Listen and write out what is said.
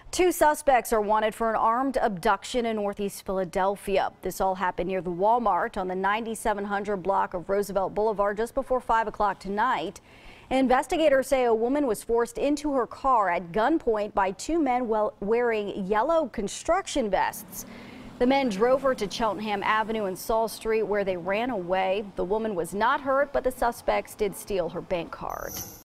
Two suspects are wanted for an armed abduction in Northeast Philadelphia. This all happened near the Walmart on the 9700 block of Roosevelt Boulevard just before 5 o'clock tonight. Investigators say a woman was forced into her car at gunpoint by two men wearing yellow construction vests. The men drove her to Cheltenham Avenue and Saul Street, where they ran away. The woman was not hurt, but the suspects did steal her bank card.